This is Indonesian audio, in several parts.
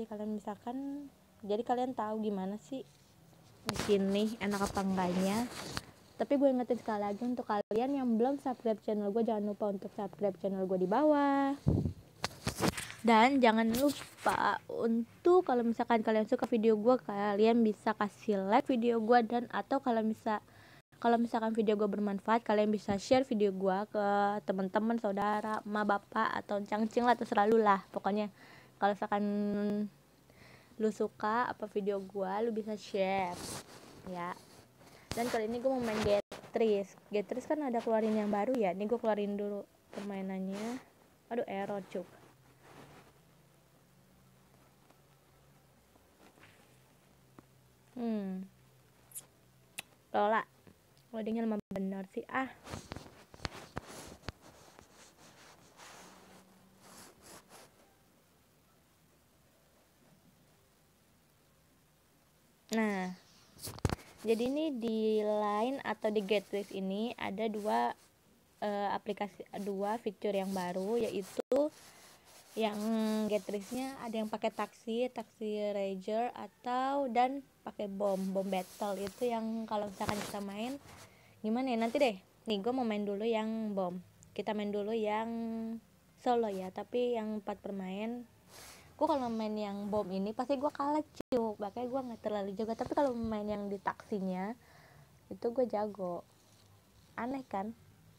Jadi kalian tahu gimana sih di sini enak apa enggaknya. Tapi gue ingetin sekali lagi untuk kalian yang belum subscribe channel gue, jangan lupa untuk subscribe channel gue di bawah. Dan jangan lupa untuk kalau misalkan kalian suka video gue, kalian bisa kasih like video gue, dan atau kalau misalkan video gue bermanfaat, kalian bisa share video gue ke teman-teman, saudara, emak, bapak, atau cangcing lah, terserah lu lah. Pokoknya kalau misalkan lu suka apa video gue, lu bisa share ya. Dan kali ini gue mau main Getris kan ada keluarin yang baru ya. Nih gue keluarin dulu permainannya. Aduh, error cuk. Lola, loadingnya lama bener sih ah. Nah, jadi ini di Line atau di Getris ini ada dua fitur yang baru, yaitu yang Getrisnya ada yang pakai taksi ranger, atau dan pakai bom battle. Itu yang kalau misalkan kita main gimana ya, nanti deh. Nih gue mau main dulu yang bom. Kita main dulu yang solo ya, tapi yang 4 permain. Gue kalau main yang bom ini pasti gue kalah cuk, makanya gue nggak terlalu jago. Tapi kalau main yang di taksinya itu gue jago. Aneh kan?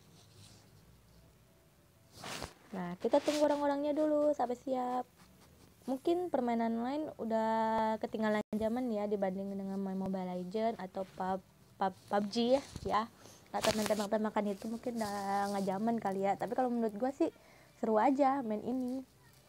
Nah, kita tunggu orang-orangnya dulu sampai siap. Mungkin permainan lain udah ketinggalan zaman ya dibanding dengan main Mobile Legends atau PUBG ya. Atau main tembak-tembakan itu mungkin udah nggak zaman kali ya. Tapi kalau menurut gue sih seru aja main ini.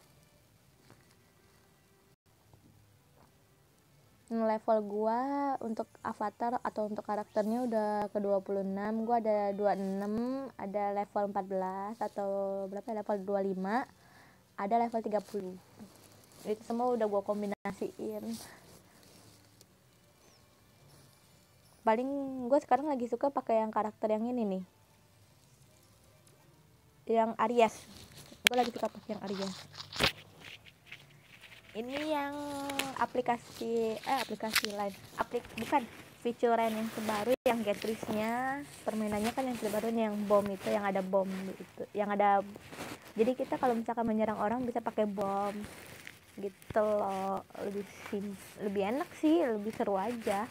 Level gua untuk avatar atau untuk karakternya udah ke 26. Gua ada 26, ada level 14 atau berapa ya, level 25, ada level 30. Itu semua udah gua kombinasiin. Paling gua sekarang lagi suka pakai yang karakter yang ini nih, yang Aries. Gua lagi suka pakai yang Aries. Ini yang aplikasi lain, bukan fitur yang terbaru, yang Getrisnya. Permainannya kan yang terbaru yang bom itu, yang ada bom itu, yang ada. Jadi kita kalau misalkan menyerang orang bisa pakai bom gitu loh. Lebih enak sih, lebih seru aja.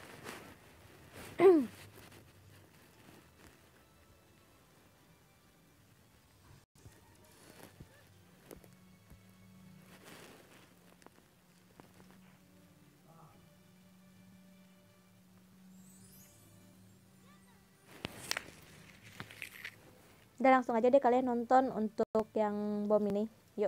Udah, langsung aja deh kalian nonton untuk yang bom ini. Yuk.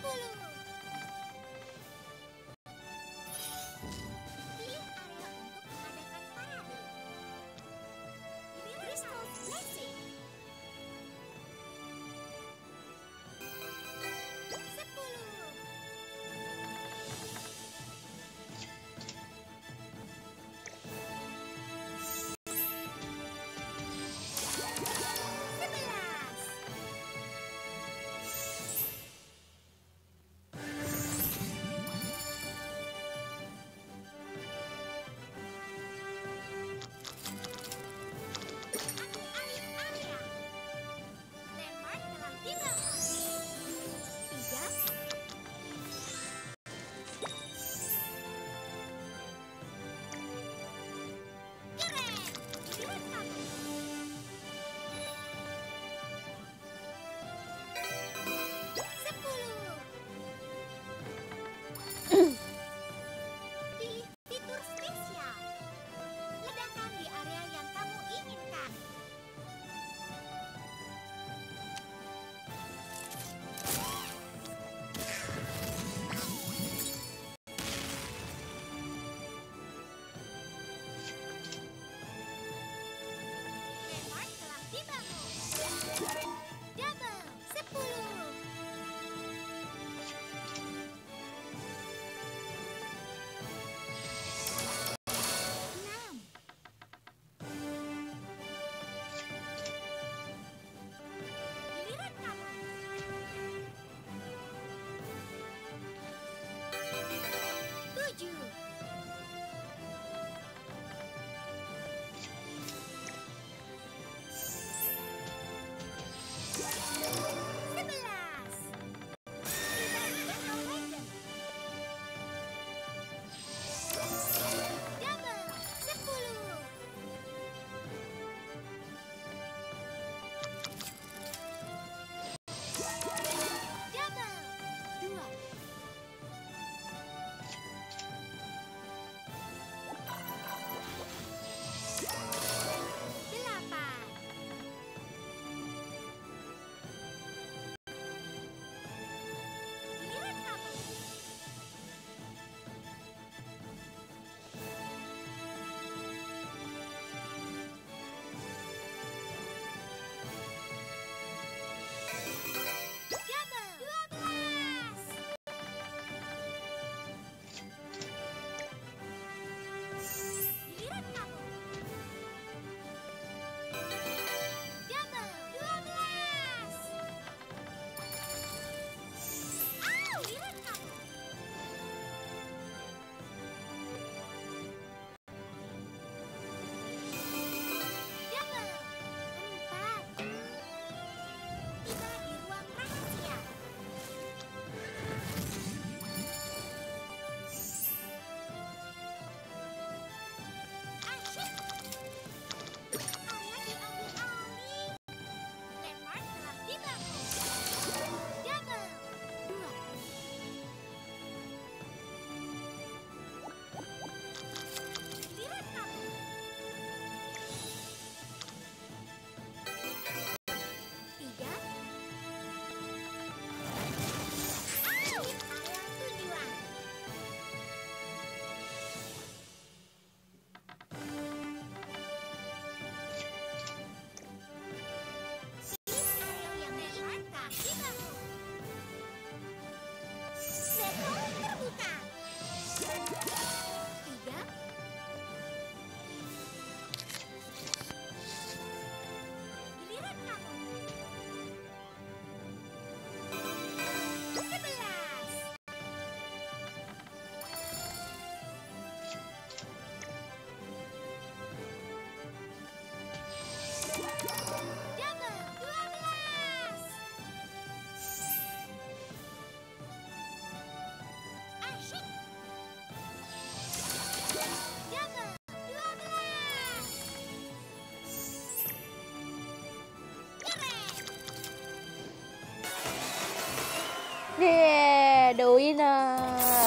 Yeah, the winner,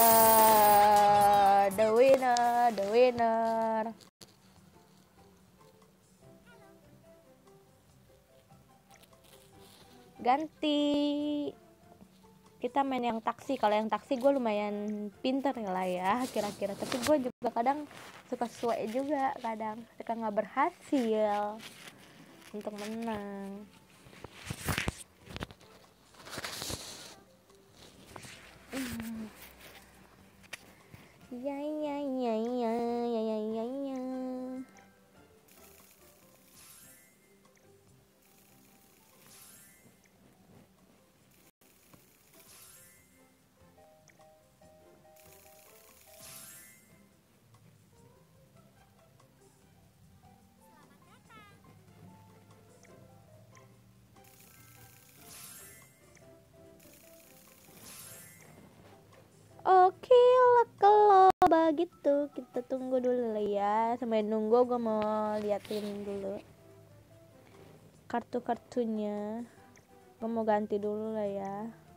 the winner, the winner. Ganti. kita main yang taksi. Kalau yang taksi gue lumayan pinter lah ya kira-kira, tapi gue juga kadang suka suwe juga, kadang suka nggak berhasil untuk menang. Ya ya ya ya ya ya ya ya. Oke lah kalau begitu kita tunggu dulu lah ya. Sampai nunggu, gue mau liatin dulu kartu-kartunya. Gue mau ganti dulu lah ya.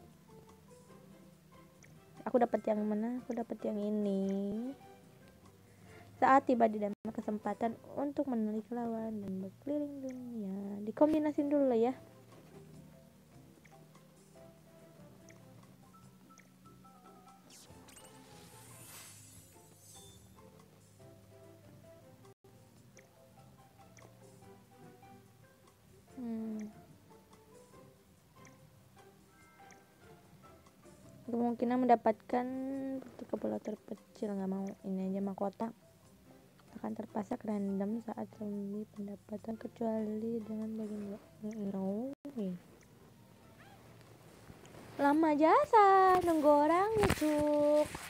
Aku dapat yang mana? Aku dapat yang ini. Saat tiba di dalam kesempatan untuk menarik lawan dan berkeliling dunia. Dikombinasin dulu lah ya. Kemungkinan mendapatkan bola terkecil, nggak mau. Ini aja mahkota akan terpasang random saat zombie pendapatan kecuali dengan bagian no. Lama jasa nunggu orang cuk.